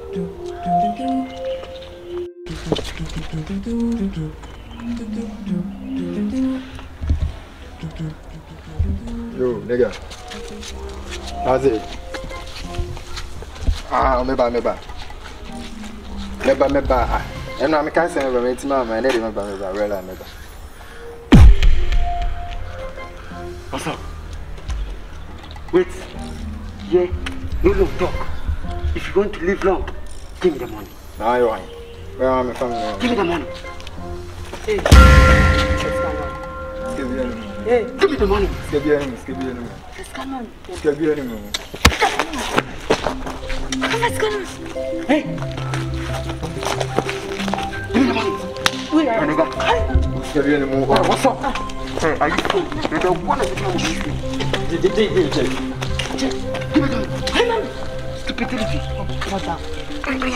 Yo, nigga. How's it? Meba. And I'm can't say never meet mama and never meba, real meba. What's up? Wait. Yeah, no long talk. If you want to live long, give me the money. Now you want. Where am I from? Give me the money. Hey. Hey, give me the money. Skip your enemy. Come on. Skip your enemy. Let's go. Hey. Give me the money. Wait, Skip your enemy. What's up? Hey, are you cool? You don't want to be on the street. Give me the money. Hey, man. Stupidity. What's up? Hey,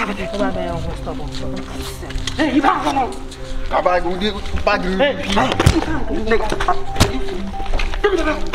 you can't come on. Bag. Hey, nigga. Give me the money.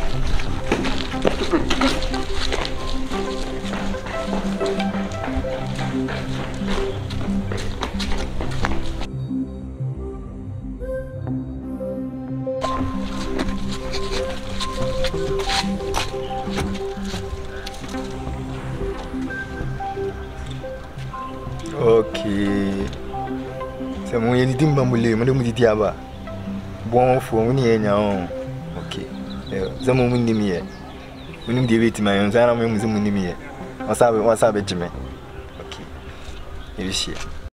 Okay. So mo yeni dimba mule, mo demu titiaba. Bon fo mo ni enya on. Okay. So mo mun nimi ye. Mo nim de weti ma yon, so na mo mu nimi ye. Wasa be jime. Okay. Ebe share.